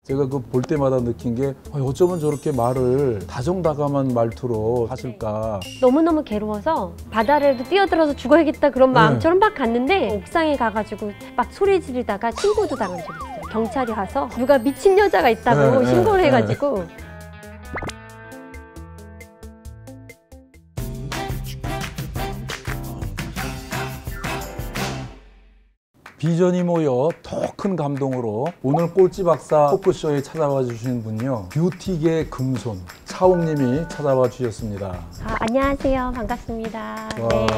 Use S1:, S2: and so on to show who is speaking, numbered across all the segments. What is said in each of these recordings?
S1: 제가 그 볼 때마다 느낀 게 어쩌면 저렇게 말을 다정다감한 말투로 하실까.
S2: 너무너무 괴로워서 바다에도 뛰어들어서 죽어야겠다 그런 마음처럼 막 갔는데 옥상에 가가지고 막 소리 지르다가 신고도 당한 적이 있어요. 경찰이 와서 누가 미친 여자가 있다고 신고를 해가지고.
S1: 비전이 모여 더 큰 감동으로 오늘 꼴찌 박사 토크쇼에 찾아와 주신 분요, 뷰티계 금손 차홍님이 찾아와 주셨습니다.
S2: 안녕하세요. 반갑습니다.
S1: 와.
S2: 네.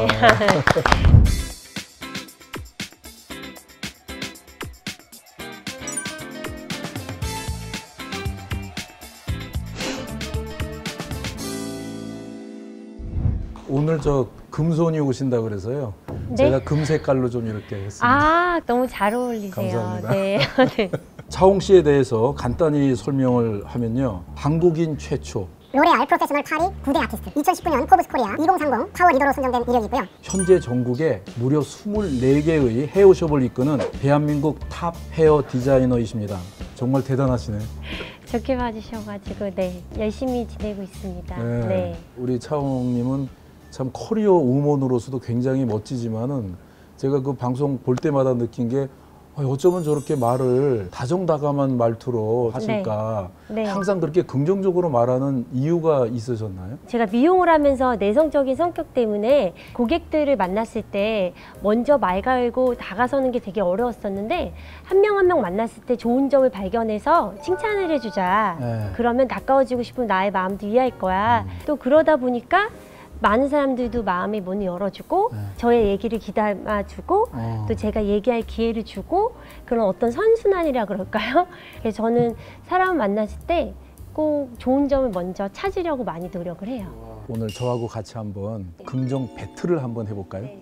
S1: 오늘 저 금손이 오신다 그래서요.
S2: 네?
S1: 제가 금 색깔로 좀 이렇게 했습니다.
S2: 너무 잘 어울리세요.
S1: 감사합니다.
S2: 네. 네.
S1: 차홍 씨에 대해서 간단히 설명을 하면요, 한국인 최초
S3: 로레알 프로페셔널 파리 9대 아티스트, 2019년 포브스 코리아 2030 파워 리더로 선정된 이력이 있고요.
S1: 현재 전국에 무려 24개의 헤어숍을 이끄는 대한민국 탑 헤어 디자이너이십니다. 정말 대단하시네.
S2: 좋게 봐주셔가지고 네, 열심히 지내고 있습니다.
S1: 네.
S2: 네.
S1: 우리 차홍님은 참 커리어 우먼으로서도 굉장히 멋지지만은 제가 그 방송 볼 때마다 느낀 게 어쩌면 저렇게 말을 다정다감한 말투로 하실까.
S2: 네.
S1: 항상 그렇게 긍정적으로 말하는 이유가 있으셨나요?
S2: 제가 미용을 하면서 내성적인 성격 때문에 고객들을 만났을 때 먼저 말 걸고 다가서는 게 되게 어려웠었는데 한 명 한 명 만났을 때 좋은 점을 발견해서 칭찬을 해주자.
S1: 네.
S2: 그러면 가까워지고 싶은 나의 마음도 이해할 거야. 또 그러다 보니까 많은 사람들도 마음의 문을 열어주고 저의 얘기를 귀담아주고 또 제가 얘기할 기회를 주고 그런 어떤 선순환이라 그럴까요? 그래서 저는 사람을 만났을 때 꼭 좋은 점을 먼저 찾으려고 많이 노력을 해요.
S1: 오늘 저하고 같이 한번 긍정 배틀을 한번 해볼까요?
S2: 네.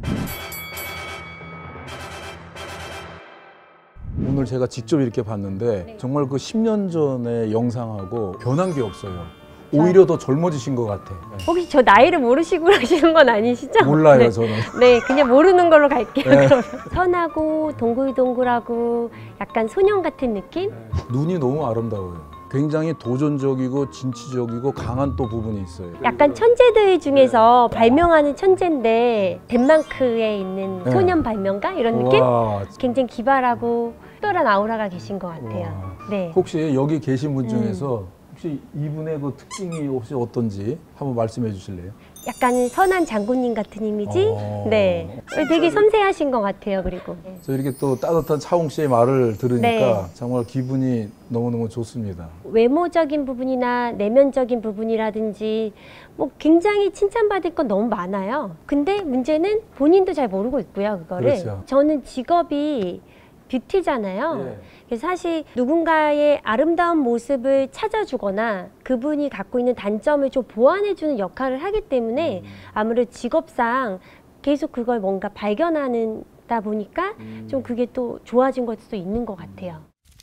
S1: 오늘 제가 직접 이렇게 봤는데 정말 그 10년 전의 영상하고 변한 게 없어요. 오히려 더 젊어지신 것 같아. 네.
S2: 혹시 저 나이를 모르시고 그러시는 건 아니시죠?
S1: 몰라요,
S2: 네.
S1: 저는.
S2: 네, 그냥 모르는 걸로 갈게요.
S1: 네.
S2: 그러면. 선하고 동글동글하고 약간 소년 같은 느낌?
S1: 눈이 너무 아름다워요. 굉장히 도전적이고 진취적이고 강한 또 부분이 있어요.
S2: 약간 천재들 중에서 발명하는 천재인데 덴마크에 있는
S1: 네.
S2: 소년 발명가 이런 느낌?
S1: 와,
S2: 굉장히 기발하고 특별한 아우라가 계신 것 같아요.
S1: 와.
S2: 네.
S1: 혹시 여기 계신 분 중에서 혹시 이분의 그 특징이 혹시 어떤지 한번 말씀해 주실래요?
S2: 약간 선한 장군님 같은 이미지?
S1: 어.
S2: 네. 되게 섬세하신 것 같아요. 그리고
S1: 저 이렇게 또 따뜻한 차홍 씨의 말을 들으니까
S2: 네.
S1: 정말 기분이 너무너무 좋습니다.
S2: 외모적인 부분이나 내면적인 부분이라든지 뭐 굉장히 칭찬받을 건 너무 많아요. 근데 문제는 본인도 잘 모르고 있고요. 그거를.
S1: 그렇죠.
S2: 저는 직업이 뷰티잖아요.
S1: 네.
S2: 그래서 사실 누군가의 아름다운 모습을 찾아주거나 그분이 갖고 있는 단점을 좀 보완해주는 역할을 하기 때문에 아무래도 직업상 계속 그걸 뭔가 발견하다 보니까 좀 그게 또 좋아진 것도 있는 것 같아요.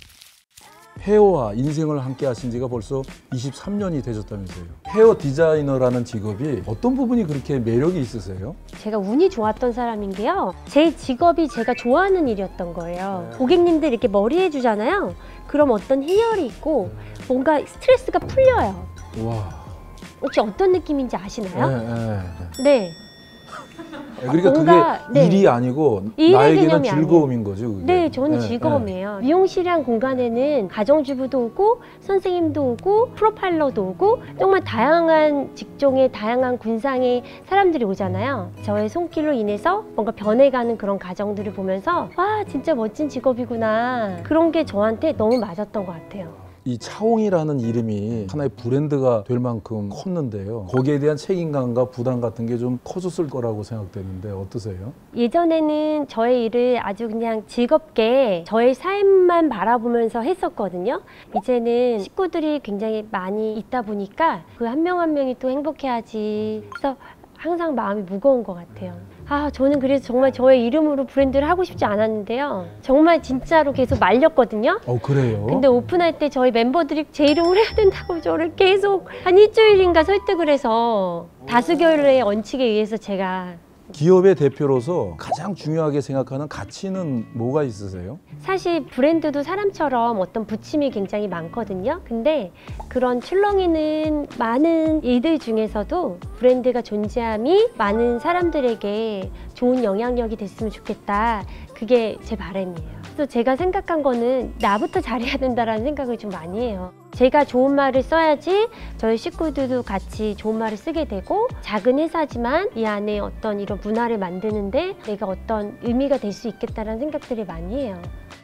S1: 헤어와 인생을 함께 하신 지가 벌써 23년이 되셨다면서요. 헤어 디자이너라는 직업이 어떤 부분이 그렇게 매력이 있으세요?
S2: 제가 운이 좋았던 사람인 게요. 제 직업이 제가 좋아하는 일이었던 거예요. 고객님들 이렇게 머리 해주잖아요. 그럼 어떤 희열이 있고 뭔가 스트레스가 풀려요.
S1: 와.
S2: 혹시 어떤 느낌인지 아시나요?
S1: 네.
S2: 네.
S1: 그러니까
S2: 뭔가,
S1: 그게
S2: 네.
S1: 일이 아니고
S2: 일의
S1: 나에게는
S2: 개념이
S1: 즐거움인 거죠. 그게.
S2: 네, 저는
S1: 네,
S2: 즐거움이에요. 미용실이란 공간에는 가정주부도 오고 선생님도 오고 프로파일러도 오고 정말 다양한 직종의 다양한 군상의 사람들이 오잖아요. 저의 손길로 인해서 뭔가 변해가는 그런 과정들을 보면서 와, 진짜 멋진 직업이구나. 그런 게 저한테 너무 맞았던 것 같아요.
S1: 이 차홍이라는 이름이 하나의 브랜드가 될 만큼 컸는데요. 거기에 대한 책임감과 부담 같은 게 좀 커졌을 거라고 생각되는데 어떠세요?
S2: 예전에는 저의 일을 아주 그냥 즐겁게 저의 삶만 바라보면서 했었거든요. 이제는 식구들이 굉장히 많이 있다 보니까 그 한 명 한 명이 또 행복해야지. 그래서 항상 마음이 무거운 것 같아요. 저는 그래서 정말 저의 이름으로 브랜드를 하고 싶지 않았는데요. 정말 진짜로 계속 말렸거든요.
S1: 그래요?
S2: 근데 오픈할 때 저희 멤버들이 제 이름으로 해야 된다고 저를 계속 한 일주일인가 설득을 해서 다수결의 원칙에 의해서 제가
S1: 기업의 대표로서 가장 중요하게 생각하는 가치는 뭐가 있으세요?
S2: 사실 브랜드도 사람처럼 어떤 부침이 굉장히 많거든요. 근데 그런 출렁이는 많은 일들 중에서도 브랜드가 존재함이 많은 사람들에게 좋은 영향력이 됐으면 좋겠다. 그게 제 바람이에요. 그래서 제가 생각한 거는 나부터 잘해야 된다라는 생각을 좀 많이 해요. 제가 좋은 말을 써야지 저희 식구들도 같이 좋은 말을 쓰게 되고, 작은 회사지만 이 안에 어떤 이런 문화를 만드는데 내가 어떤 의미가 될 수 있겠다라는 생각들을 많이 해요.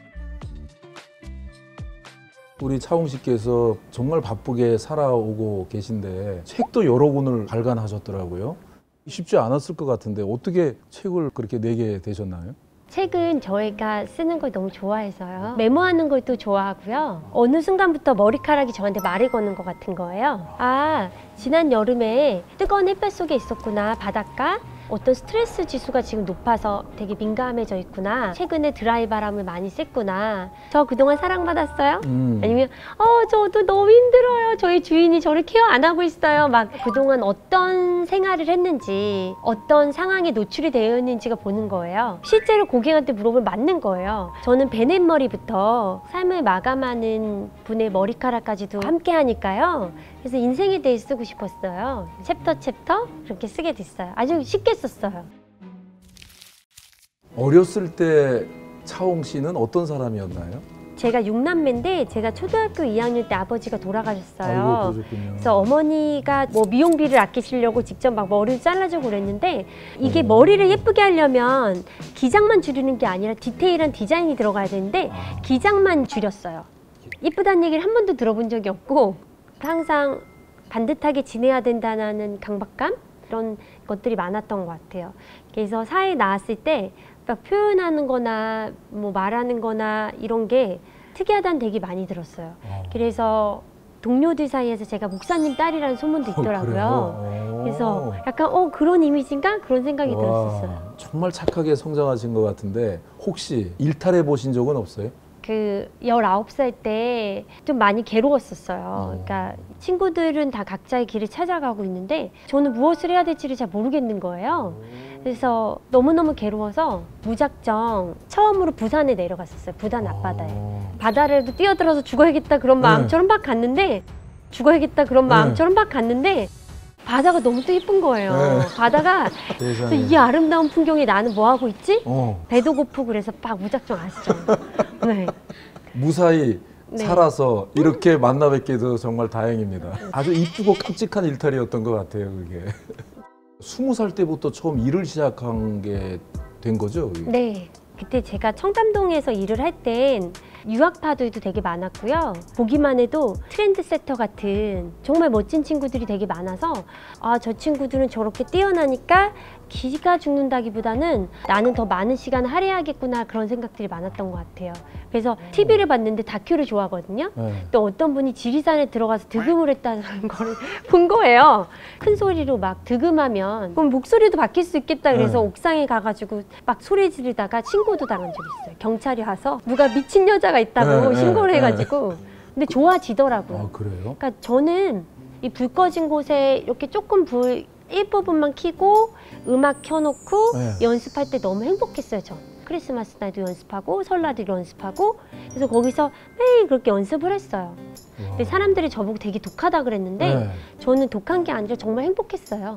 S1: 우리 차홍 씨께서 정말 바쁘게 살아오고 계신데 책도 여러 권을 발간하셨더라고요. 쉽지 않았을 것 같은데 어떻게 책을 그렇게 내게 되셨나요?
S2: 책은 저희가 쓰는 걸 너무 좋아해서요. 메모하는 걸 또 좋아하고요. 어느 순간부터 머리카락이 저한테 말을 거는 것 같은 거예요. 아, 지난 여름에 뜨거운 햇볕 속에 있었구나, 바닷가. 어떤 스트레스 지수가 지금 높아서 되게 민감해져 있구나. 최근에 드라이 바람을 많이 쐈구나. 저 그동안 사랑받았어요? 아니면 저도 너무 힘들어요. 저희 주인이 저를 케어 안 하고 있어요. 막 그동안 어떤 생활을 했는지, 어떤 상황에 노출이 되어 있는지가 보는 거예요. 실제로 고객한테 물어보면 맞는 거예요. 저는 베넷머리부터 삶을 마감하는 분의 머리카락까지도 함께 하니까요. 그래서 인생에 대해 쓰고 싶었어요. 챕터 그렇게 쓰게 됐어요. 아주 쉽게 썼어요.
S1: 어렸을 때 차홍 씨는 어떤 사람이었나요?
S2: 제가 6남매인데 제가 초등학교 2학년 때 아버지가 돌아가셨어요.
S1: 아이고, 그러셨군요.
S2: 그래서 어머니가 뭐 미용비를 아끼시려고 직접 막 머리를 잘라주고 그랬는데, 이게 머리를 예쁘게 하려면 기장만 줄이는 게 아니라 디테일한 디자인이 들어가야 되는데 기장만 줄였어요. 예쁘다는 얘기를 한 번도 들어본 적이 없고, 항상 반듯하게 지내야 된다는 강박감, 이런 것들이 많았던 것 같아요. 그래서 사회에 나왔을 때 막 표현하는 거나 뭐 말하는 거나 이런 게 특이하다는 되게 많이 들었어요. 그래서 동료들 사이에서 제가 목사님 딸이라는 소문도 있더라고요. 그래서 약간 그런 이미지인가? 그런 생각이 들었었어요.
S1: 정말 착하게 성장하신 것 같은데 혹시 일탈해 보신 적은 없어요?
S2: 그 19살 때 좀 많이 괴로웠었어요. 그러니까 친구들은 다 각자의 길을 찾아가고 있는데 저는 무엇을 해야 될지를 잘 모르겠는 거예요. 그래서 너무너무 괴로워서 무작정 처음으로 부산에 내려갔었어요. 부산 앞바다에. 바다를 뛰어들어서 죽어야겠다 그런 마음처럼 막 갔는데, 죽어야겠다 그런 마음처럼 막 갔는데 바다가 너무 또 예쁜 거예요. 바다가 그래서 이 아름다운 풍경에 나는 뭐 하고 있지? 배도 고프고 그래서 막 무작정 아시죠? 네.
S1: 무사히 살아서 이렇게 만나 뵙게 돼서 정말 다행입니다. 아주 이쁘고 깜찍한 일탈이었던 것 같아요, 그게. 20살 때부터 처음 일을 시작한 게 된 거죠? 그게?
S2: 네. 그때 제가 청담동에서 일을 할 땐 유학파들도 되게 많았고요. 보기만 해도 트렌드세터 같은 정말 멋진 친구들이 되게 많아서, 아, 저 친구들은 저렇게 뛰어나니까 기가 죽는다기보다는 나는 더 많은 시간을 할애하겠구나, 그런 생각들이 많았던 것 같아요. 그래서 TV를 봤는데 다큐를 좋아하거든요. 또 어떤 분이 지리산에 들어가서 득음을 했다는 걸 본 거예요. 큰 소리로 막 득음하면 그럼 목소리도 바뀔 수 있겠다. 그래서 옥상에 가가지고 막 소리 지르다가 신고도 당한 적이 있어요. 경찰이 와서 누가 미친 여자가 있다고 신고를 해가지고. 근데 좋아지더라고요.
S1: 아, 그래요?
S2: 그러니까 저는 이 불 꺼진 곳에 이렇게 조금 불 일부분만 켜고 음악 켜놓고 연습할 때 너무 행복했어요. 전 크리스마스 날도 연습하고 설날도 연습하고, 그래서 거기서 매일 그렇게 연습을 했어요. 근데 사람들이 저보고 되게 독하다 그랬는데 저는 독한 게 아니라 정말 행복했어요.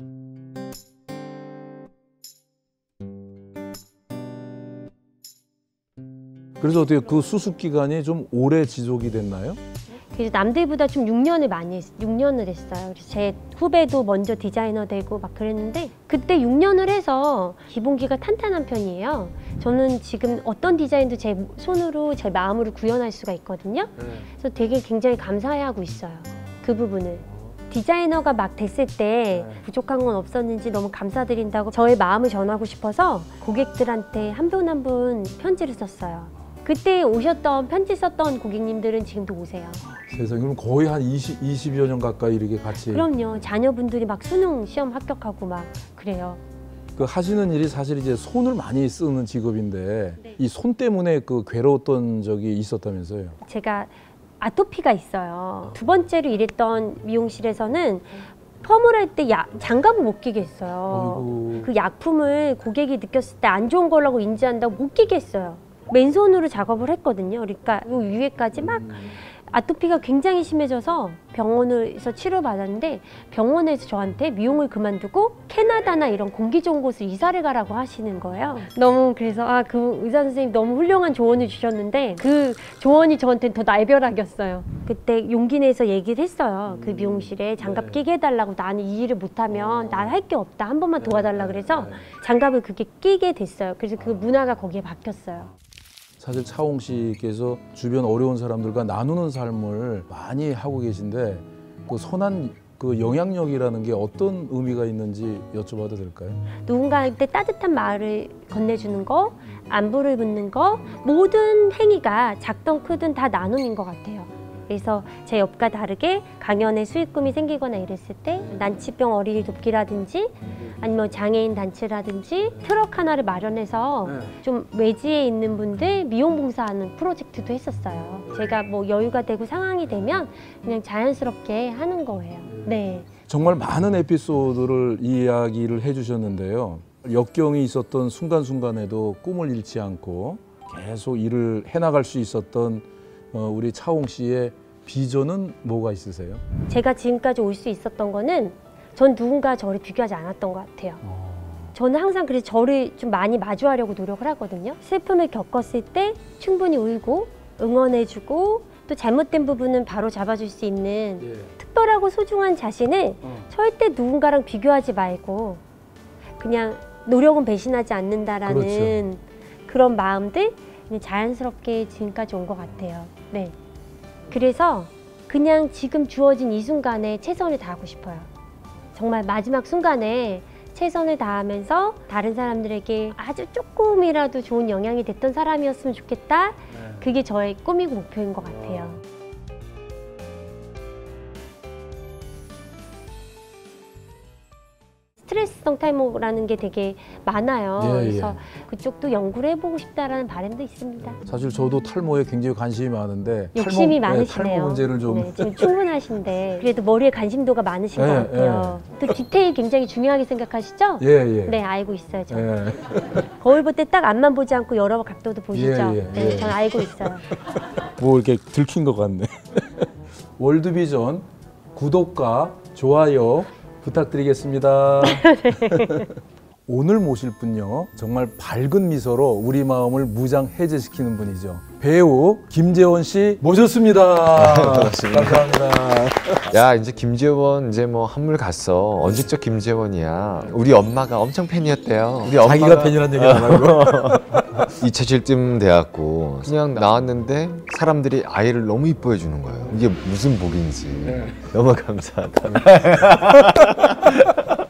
S1: 그래서 어떻게 그 수습 기간이 좀 오래 지속이 됐나요?
S2: 그래서 남들보다 좀 6년을 했어요. 그래서 제 후배도 먼저 디자이너 되고 막 그랬는데, 그때 6년을 해서 기본기가 탄탄한 편이에요. 저는 지금 어떤 디자인도 제 손으로 제 마음으로 구현할 수가 있거든요. 그래서 되게 굉장히 감사해하고 있어요. 그 부분을. 디자이너가 막 됐을 때 부족한 건 없었는지 너무 감사드린다고 저의 마음을 전하고 싶어서 고객들한테 한 분 한 분 편지를 썼어요. 그때 오셨던 편지 썼던 고객님들은 지금도 오세요.
S1: 세상에, 그럼 거의 한 20여 년 가까이 이렇게 같이.
S2: 그럼요. 자녀분들이 막 수능 시험 합격하고 막 그래요.
S1: 그 하시는 일이 사실 이제 손을 많이 쓰는 직업인데 이 손 때문에 그 괴로웠던 적이 있었다면서요?
S2: 제가 아토피가 있어요. 두 번째로 일했던 미용실에서는 펌을 할 때 장갑을 못 끼게 했어요.
S1: 어이구.
S2: 그 약품을 고객이 느꼈을 때 안 좋은 거라고 인지한다고 못 끼게 했어요. 맨손으로 작업을 했거든요. 그러니까 요 위에까지 막 아토피가 굉장히 심해져서 병원에서 치료받았는데 병원에서 저한테 미용을 그만두고 캐나다나 이런 공기 좋은 곳을 이사를 가라고 하시는 거예요. 너무 그래서 그 의사 선생님 너무 훌륭한 조언을 주셨는데 그 조언이 저한테는 더 날벼락이었어요. 그때 용기 내서 얘기를 했어요. 그 미용실에 장갑 끼게 해달라고. 나는 이 일을 못하면 난 할 게 없다. 한 번만 도와달라 그래서 장갑을 그렇게 끼게 됐어요. 그래서 그 문화가 거기에 바뀌었어요.
S1: 사실 차홍 씨께서 주변 어려운 사람들과 나누는 삶을 많이 하고 계신데 그 선한 그 영향력이라는 게 어떤 의미가 있는지 여쭤봐도 될까요?
S2: 누군가한테 따뜻한 말을 건네주는 거, 안부를 묻는 거, 모든 행위가 작든 크든 다 나눔인 것 같아요. 그래서 제 옆과 다르게 강연에 수익금이 생기거나 이랬을 때 난치병 어린이 돕기라든지 아니면 장애인 단체라든지 트럭 하나를 마련해서 좀 외지에 있는 분들 미용 봉사하는 프로젝트도 했었어요. 제가 뭐 여유가 되고 상황이 되면 그냥 자연스럽게 하는 거예요. 네.
S1: 정말 많은 에피소드를 이야기를 해주셨는데요. 역경이 있었던 순간순간에도 꿈을 잃지 않고 계속 일을 해나갈 수 있었던 우리 차홍 씨의 비전은 뭐가 있으세요?
S2: 제가 지금까지 올 수 있었던 거는 전 누군가 저를 비교하지 않았던 것 같아요. 저는 항상 그래서 저를 좀 많이 마주하려고 노력을 하거든요. 슬픔을 겪었을 때 충분히 울고 응원해주고 또 잘못된 부분은 바로 잡아줄 수 있는 특별하고 소중한 자신을 절대 누군가랑 비교하지 말고 그냥 노력은 배신하지 않는다라는 그런 마음들 그냥 자연스럽게 지금까지 온 것 같아요. 네. 그래서 그냥 지금 주어진 이 순간에 최선을 다하고 싶어요. 정말 마지막 순간에 최선을 다하면서 다른 사람들에게 아주 조금이라도 좋은 영향이 됐던 사람이었으면 좋겠다. 그게 저의 꿈이고 목표인 것 같아요. 스트레스성 탈모라는 게 되게 많아요. 그래서 그쪽도 연구를 해보고 싶다라는 바람도 있습니다.
S1: 사실 저도 탈모에 굉장히 관심이 많은데
S2: 욕심이
S1: 탈모
S2: 많으시네요.
S1: 문제를 좀
S2: 네, 지금 충분하신데 그래도 머리에 관심도가 많으신 것 같아요. 또 디테일 굉장히 중요하게 생각하시죠? 네, 알고 있어요. 저는. 거울 볼 때 딱 앞만 보지 않고 여러 각도도 보시죠? 네, 저는 알고 있어요.
S1: 뭐 이렇게 들킨 것 같네. 월드비전 구독과 좋아요 부탁드리겠습니다. 오늘 모실 분요 정말 밝은 미소로 우리 마음을 무장해제시키는 분이죠. 배우 김재원 씨 모셨습니다.
S4: 반갑습니다.
S1: 감사합니다.
S4: 야, 이제 김재원 이제 뭐 한물 갔어. 언제적 김재원이야. 우리 엄마가 엄청 팬이었대요. 우리 엄마가
S1: 자기가 팬이라는 얘기 안 하고
S4: 2차실쯤 돼갖고 그냥 나왔는데 사람들이 아이를 너무 이뻐해 주는 거예요. 이게 무슨 복인지 너무 감사하다.